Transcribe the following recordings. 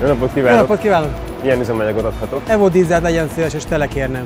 Jó napot Jó kívánok! napot kívánok! Milyen üzemanyagot adhatok? Evo dízelt legyen szíves és tele kérnem.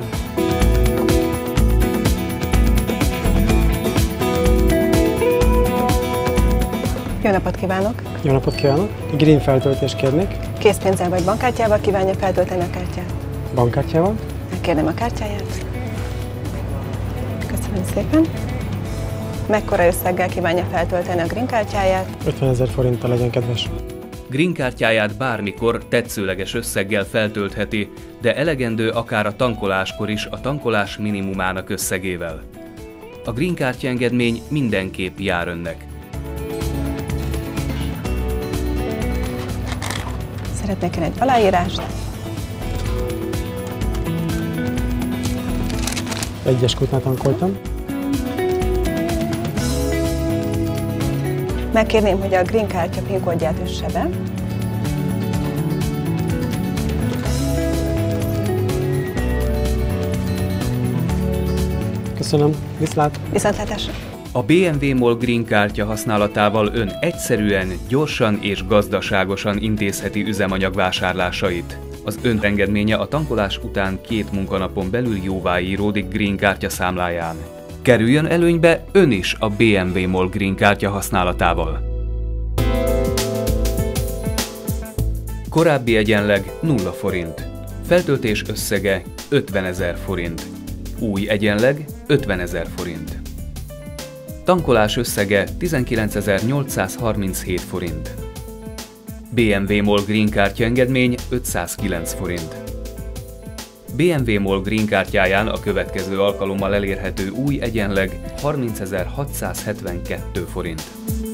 Jó napot kívánok! Jó napot kívánok! Green feltöltést kérnék. Készpénzzel vagy bankkártyával kívánja feltölteni a kártyát? Bankkártyával. Elkérném a kártyáját. Köszönöm szépen. Mekkora összeggel kívánja feltölteni a Green kártyáját? 50 000 forinttal legyen kedves. Green kártyáját bármikor tetszőleges összeggel feltöltheti, de elegendő akár a tankoláskor is a tankolás minimumának összegével. A Green kártya engedmény mindenképp jár önnek. Szeretnék én egy aláírást. Egyes kútnál tankoltam. Megkérném, hogy a Green kártya PIN kódját üsse be. Köszönöm. Viszlát! Viszontlátásra! A BMW MOL Green kártya használatával ön egyszerűen, gyorsan és gazdaságosan intézheti üzemanyagvásárlásait. Az önengedménye a tankolás után 2 munkanapon belül jóváíródik Green kártya számláján. Kerüljön előnybe ön is a BMW MOL Green kártya használatával. Korábbi egyenleg 0 forint. Feltöltés összege 50 000 forint. Új egyenleg 50 000 forint. Tankolás összege 19.837 forint. BMW MOL Green kártya engedmény 509 forint. BMW MOL Green kártyáján a következő alkalommal elérhető új egyenleg 30.672 forint.